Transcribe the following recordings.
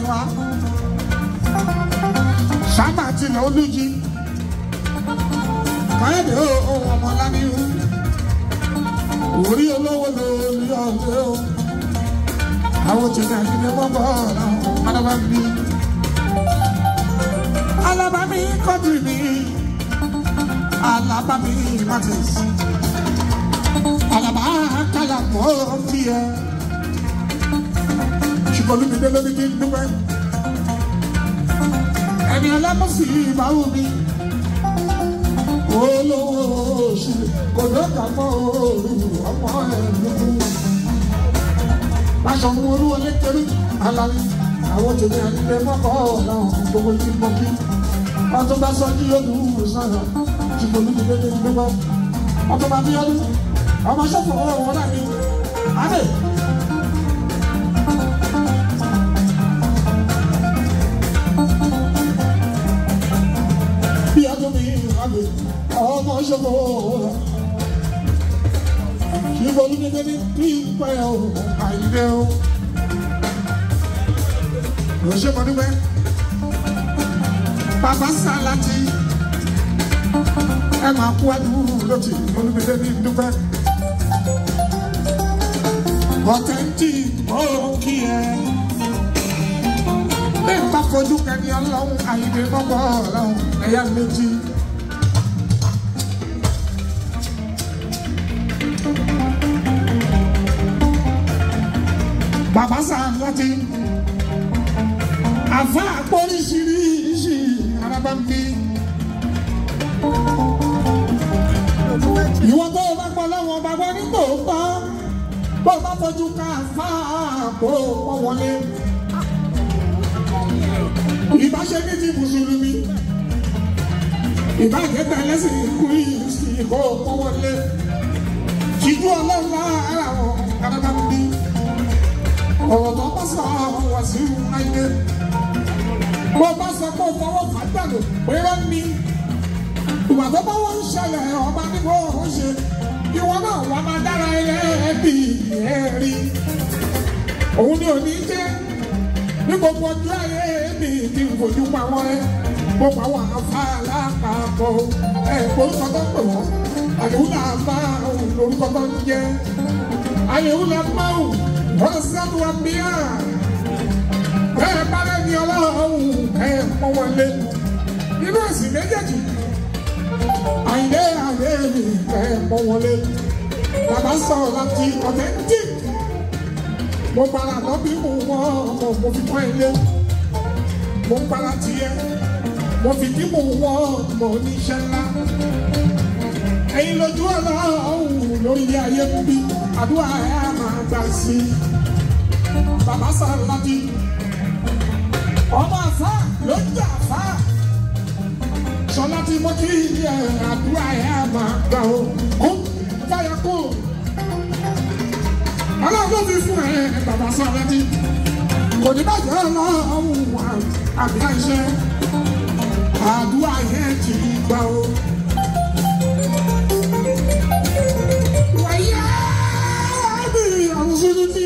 wá. Sábà ti lọ olújí. Káyọ̀dé ohun ọmọ láníhù. Orí olówó lórí ọ̀lẹ́ o. Àwọn tí náà nílé mọ́bọ̀ làwọn alábá mi. Alábá mi kọ́dù mi. Alábá mi Martins. Alábá kálá mọ́ fi ẹ. Ṣùgbọ́n mi dé lórí kí n dúpẹ́. Ẹni alámọ̀sí ìbáwò mi. Olówó oṣù kò lóka mọ́ òru ọmọ ẹ̀ lókun. Báṣọ mú olúwo lékeré alárí. Àwọn tèmi àdìgbẹ mọ́kọ́ ọ̀la gbogbo ìdí mọ́ kí. Ọtún bá sọ kí olùwò sọ̀rọ̀. Ṣùgbọ́n mi dé lórí dúpẹ́. Ọtún bá bí ọdún. Ọmọ ṣọ́fọ̀ ọ̀wọ́ náà ni. Adé. Bí ọdún mi adé. Ọmọ ṣọ́fọ̀ ọ̀wọ́. Ṣùgbọ́n mi dé ní pípẹ́ o. Àìdẹ́ o. Òṣè mọ́ dúpẹ́. Bàbá Sàlátì. Ẹ máa kú àdúró lọ́tì. Olúmídé ní dúpẹ́. Authentic, oh kíá. Bẹ́ẹ̀ bá fojú kẹ́ni ọlọ́run àyíké mọ́gbọ́ ọlọ́run ẹ̀yà méjì. Bàbá Sàlátì. Àfa àpòríṣiríṣi arábá mi. Ìwọ́n tó bá pọ̀ lọ́wọ́ bàbá ní tòótọ́. Bó bá fojú ká fáàpò pọ̀ wọlé. Ìbáṣe ní ti Mùsùlùmí. Ìbájẹ́ta ẹlẹ́sìn Krístì kó pọ̀ wọlé. Ṣíjú ọlọ́run lára àwọn arábá mi. Ọ̀rọ̀ tó bá sọ wá sí ayé. Bó bá sọ pé ó fọwọ́ fàgbàdo pé rán mi. Ìwà tó bá wọ́n ń ṣẹlẹ̀ ọba níbo ó ṣe. Ìwọ náà wà máa dára ẹbí ẹ̀rí. Òun ni òní jẹ́ ní gbogbo ọjọ́ ayé mi kí n fojú pa wọ́n rẹ́. Gbogbo àwọn afárá àpapọ̀ orúkọ tó pè wọ́n. Àyẹ̀wòlá máa ń lórúkọ tó ń jẹ́. Àyẹ̀wòlá máa ń wọ́n sábà wà bíyà. Bẹ́ẹ̀ bá lẹ́ni ọlọ́run pọ́n wọlé. Nínú ẹ̀sìn méjèèjì. Àyè mi pọ́n wọlé. Bàbá Sàlátì authentic. Mo para lọ́bí mo wọ́n mo fi pọ́n ilé. Mo para tiẹ̀. Mo fi kí mo wọ́n mo níṣẹ́ ńlá. Ẹ̀yin lójú ọlọ́run lórí ilé ayé mú bí. Àdúrà ẹ̀ á máa gbà sí i. Bàbá Sàlátì. Ọmọ àfá ló ń jà àfá. Sọlá tí mo kí àdúrà ẹ̀ máa gbà ó. Kó fàyà kó. Ọlọ́run ló fi fún ẹ Bàbá Sàlátì. Kò ní bàjẹ́ ọlọ́run àbí àìṣe. Àdúrà yẹn ti gbà ó. Wàyà bí àwọn sójú tí.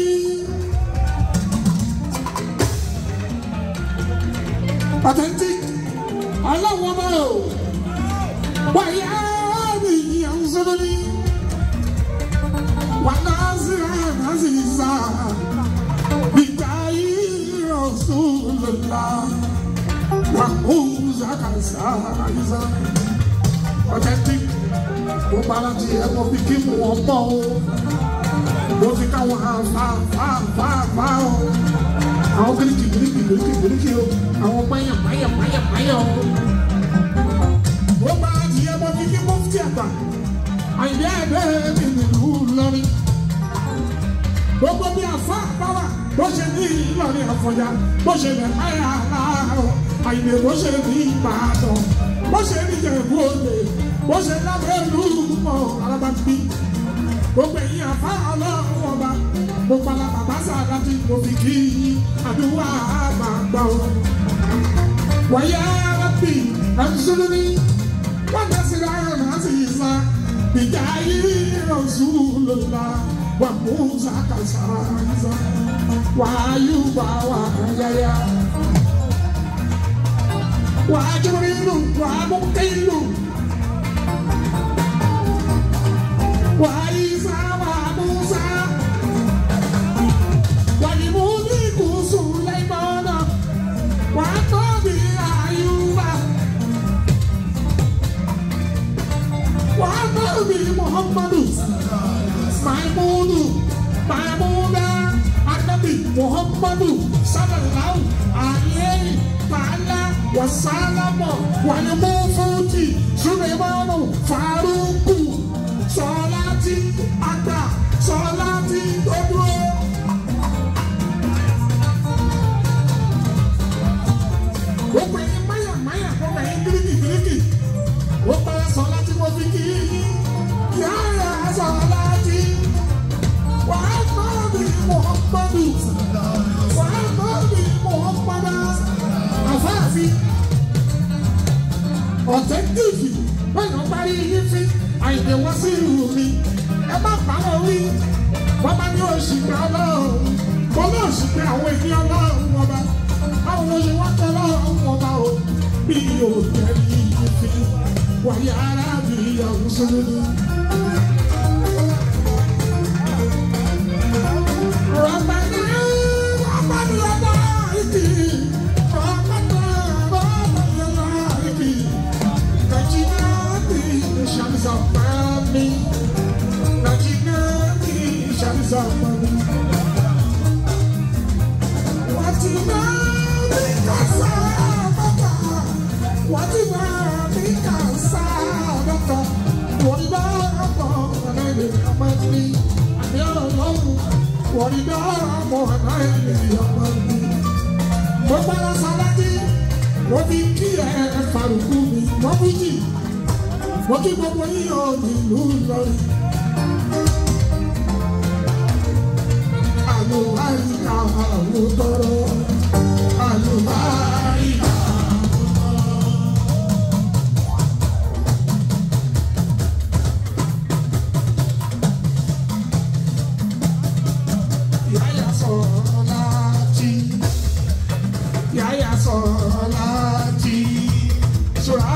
Authentic, ọlọ́run ọmọ o. Wàyà bí àwọn sójú tí. Wà náà sí sá. Bìtá yìí Rasulullah. Wà kó Zakasa Isa. Authentic, mo bára ti ẹ̀ mo fi kí mu ọ̀pọ̀ o. Mo fi káwọn àfà o. Àwọn bíríkì o. Àwọn máyà o. Mo bára ti ẹ̀ mo fi kí mufti àgbà. Àyè ẹ̀dẹ́ mi nílùú Ìlọrin. Gbogbo bí àfà báwà bó ṣe ní Ìlọrin Àfọ̀njá. Bó ṣe lè máyà láàárọ̀. Àyè bó ṣe ní Ìbàdàn. Bó ṣe ní Ìjẹ̀bú Òde. Bó ṣe lábẹ́ ìlú mọ́ alábàbí. Gbogbo ẹ̀yin àfá ọlọ́run ọba. Mo pala Bàbá Sàlátì mo fi kí àdúrà máa gbà ó. Wàyà rábì Rasulullah. Wọ́n dá sí láàrín náà sí ìsá. Bìjà yìí Rasulullah. Wà mú Zakasa Isa. Wàá yú bá wà yáyá. wàá Jibrilu wàá Mukilu wàá Isa wàá Musa wàá Muliku Sulaimana wàá Nabi Ayuba wàá Nabi Muhammadu Maimuda Nabi Muhammadu sallallahu alaihi wasallam wal Mufuti Sulaimanu Faruku Salati Agba Salati Dodo Ope maya ope Giriki Ope Salati Mofiki Ya Salati wa Nabi Muhammadu àfáàfin ọ̀tẹ́ntìkì bẹ́ẹ̀ ló parí yín fi àìdè wọ́n sí ìlú mi ẹ má bá wọn wí wọ́n bá ní òṣìpẹ́ ọlọ́run wọ́n ní òṣìpẹ́ àwọn ènìyàn ọlọ́run ọba báwo ló ṣe wọ́n tẹ́ ọlọ́run ọba o bí yóò tẹ́lẹ̀ yín fi wáyé arábìnrin ọ̀hún sórí. Wọ́n kí gbogbo yíyọ nílùú Ìlọrin. Àlùbáríkà àwòtọ́rọ́, àlùbáríkà àwòtọ́rọ́. Yáyà sọ̀rọ̀ láti, yáyà sọ̀rọ̀ láti, ṣọ́ra.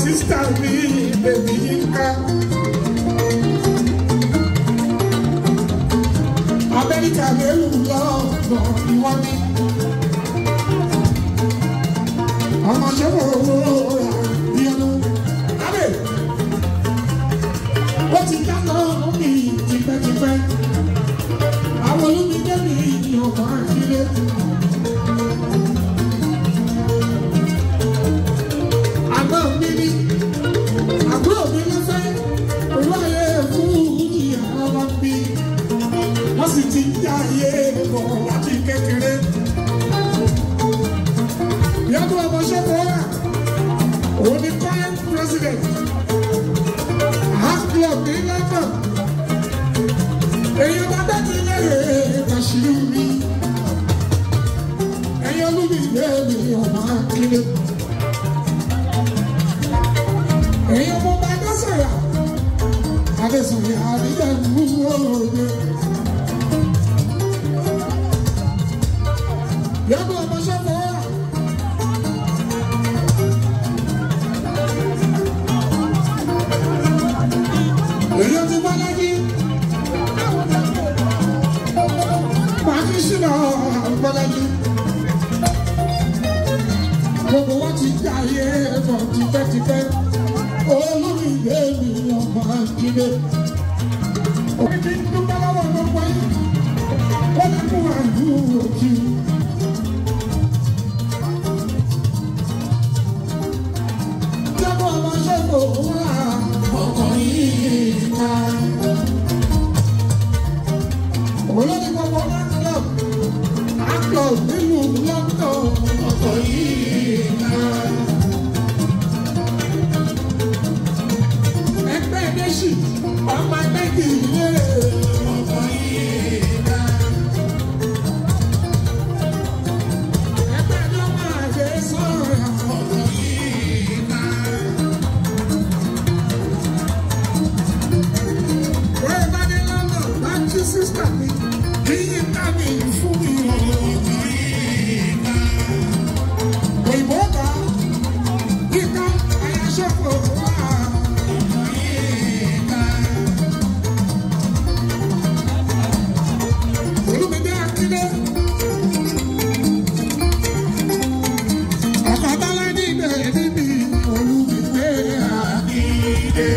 sísítà mi bèbí Yínká. Amẹ́ríkà lérú lọ́gbọ̀n ìwọ́n ní. Ọmọ ṣẹ́wọ̀ owó rà bí ọdún. Lábẹ́ ó ti dáná mi tipẹ́tipẹ́. Àwọn olùmíjẹ́ mi ni ọmọ àkílé. Àgbọ̀ mi ní àbúrò mi ló fẹ́ olúwayé fún ìyá ọmọ mi. Wọ́n sì ti já ayé bọ̀ láti kékeré. Ìyàbọ̀ ọmọ ṣẹ́fọ̀ wà, òun ni current president, Heart Club ní London. Èyí ọba dájú lẹ́rẹ̀ẹ́ Bàṣírù mi. Ẹ̀yin olúmídé mi ọmọ akílé. Ẹ̀yin ọmọ ọba Adésọ̀yà, Adésọ̀yà àdíjẹ́ ìlú òde. Ìyàbọ̀ ọmọ ṣẹ́fọ̀ wà. Èyí ti Bọ́lájí. Pàtísínà Bọ́lájí. Gbogbo wọn ti gbà ayé ẹ̀fọ́ tipẹ́tipẹ́. Olúmídé mi ọmọ akílé. Òbí ti dúpẹ́ lọ́wọ́ gbogbo yìí. Ó ní kó wà ní òkú. Ìyàbọ̀ ọmọ ṣẹ́fọ̀ wà. Ọkọ̀ yìí ká. Olórí gbogbo àkọ́ nínú lọ́tọ̀ ọkọ̀ yìí ká. Ẹgbẹ́ méjì ọmọ méjì lé ọkọ̀ yìí ká. Ẹgbẹ́ ló máa ṣe sọ̀rọ̀ ọkọ̀ yìí ká. Wọ́n bá dé lọ́nà láti sísítà mi, kí yín ká mi fún mi ọkọ̀ yìí ká. Òyìnbó ká kíká ayáṣọ́kọ̀ wá ọkọ̀ yìí ká. Olúmídé Akílé. Ọkọ̀ Bọ́lá ní ìbẹ̀rẹ̀ níbi Olúmídé Akílé.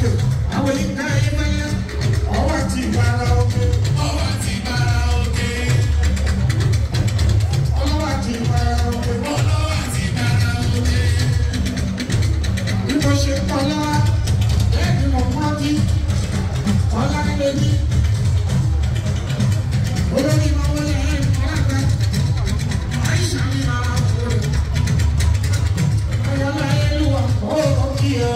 òkè àwọn ìka ìmọ̀lẹ́ ọwọ́ àti ìbára òkè ọwọ́ àti ìbára òkè ọlọ́wọ́ àti ìbára òkè ọlọ́wọ́ àti ìbára òkè bí mo ṣe kọ́ lọ́wọ́ lẹ́yìn mo mọ́ bí ọlá nílé bí olórí máa wọlé ẹ̀rọ ìfọlágbá àìsàn mi máa wọlé ọlọ́lá ẹlúwà ó kí ọ.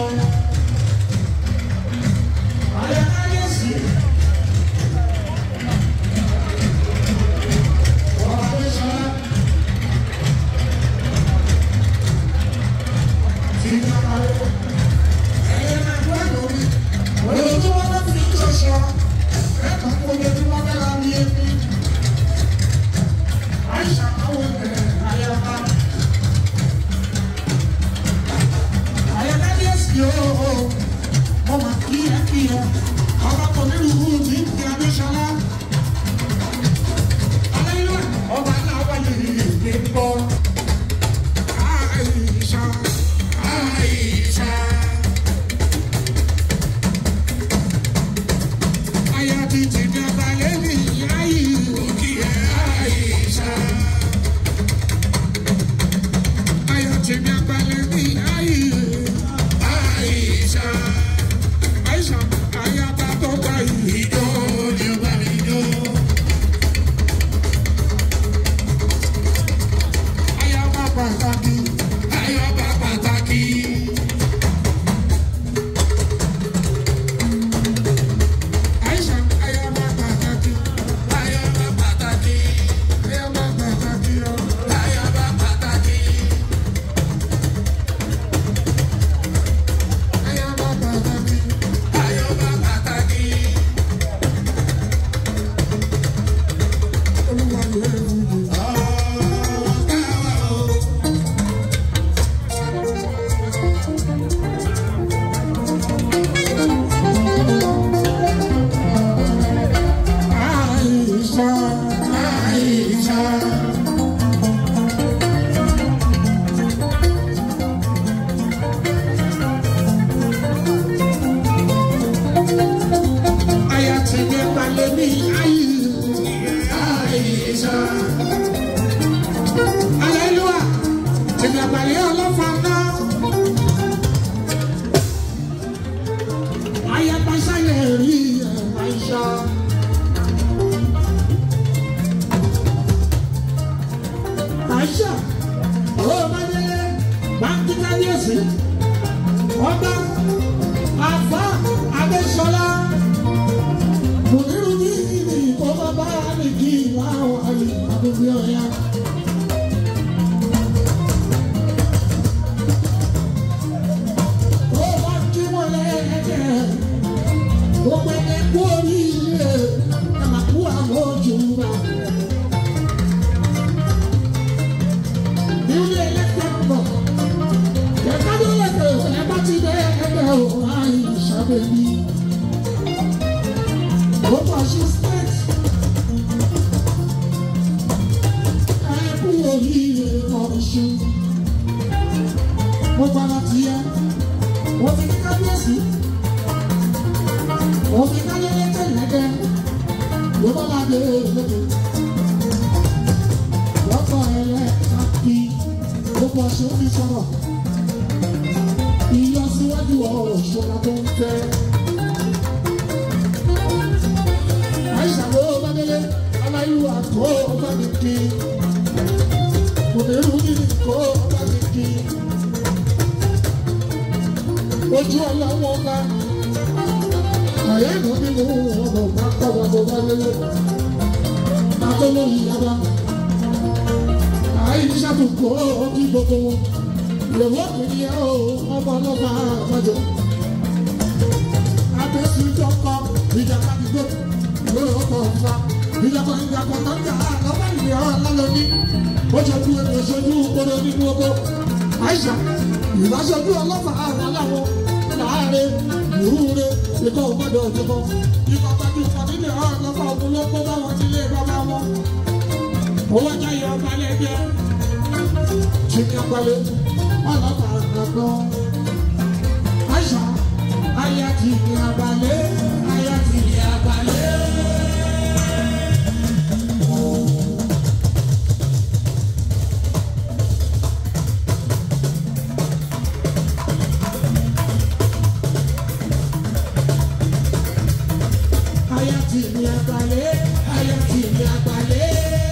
Ojú ọlọ́wọ́ bá ọ̀yẹ́ ìlú nínú ọ̀nà bá kọ́wọ́ bó bá lélẹ̀. Adóló ìyára àìsàn tó kó ojú gbogbo wọn. Ìyẹ̀wò kìíní ó ọmọ ọlọ́ba àgbàjọ. Abẹ́sí ìjọkọ ìjàkadì gbé lórí ọkọ̀ ọ̀fà. Ìjàkọ̀ tó ń jà lọ́wọ́ ìlú ọlọ́lọ́ní. Ó ṣe ojú ẹni ìṣojú gbọdọ̀ nínú oko. Àìsàn ìbáṣojú ọlọ́pàá àwọn aláwọ̀ láàárín ìrúure ìkọ̀ ògbọ́dọ̀ òjòkó ikọ̀ pẹ̀lú ìfọ̀dílé ọlọ́pàá ògùn ló kó bá wọn nílé bàbá wọn. Owó jáyé ọba lẹ́gbẹ́ ṣìkì ọ̀pẹ̀lẹ̀ ọlọ́pàá àgbọ̀. Àìsàn aya ti ní abalẹ̀, aya ti ní abalẹ̀. Aya ti ní abalẹ̀, aya ti ní abalẹ̀.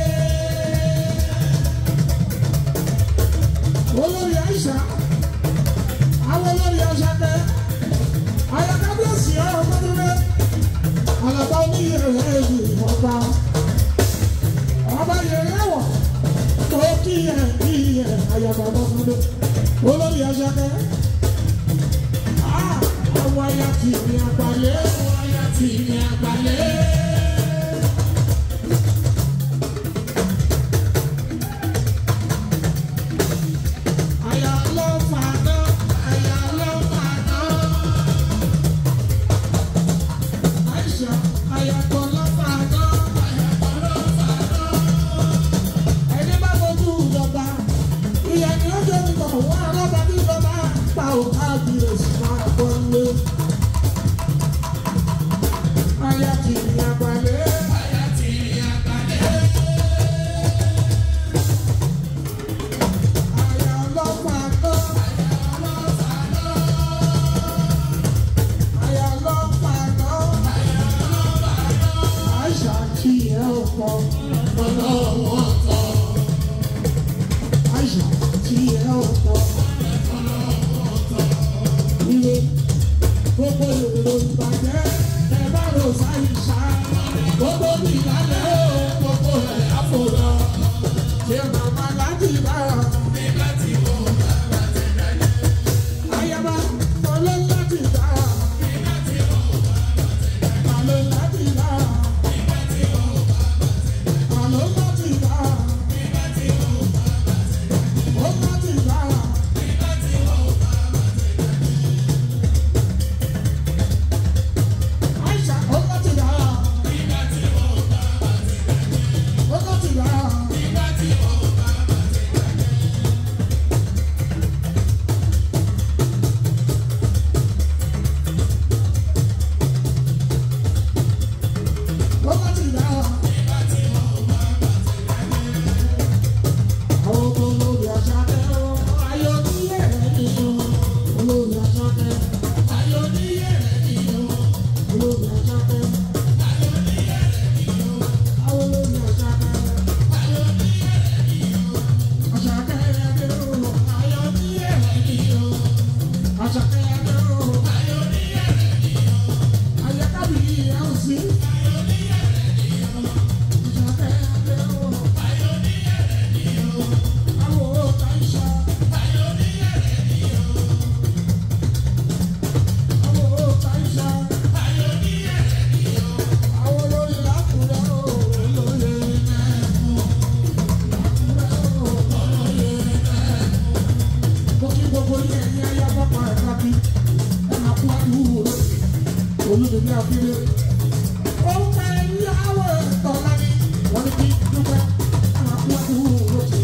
Olórí Aisha, àwọn olórí Aṣakẹ, ayakabiesi ọmọdúnrún, alaba oníyẹrẹ yìí ọba, ọba yẹrẹ wọ, tó kíyẹ ayaba ọmọdúnrún, olórí Aṣakẹ, àwọn aya ti ní abalẹ̀, àwọn aya ti ní abalẹ̀. Olùkọ́ ẹ̀yìn àwọn ẹ̀tọ́ láti wọ́n ní kí dúpẹ́ àwọn akúwàdúró.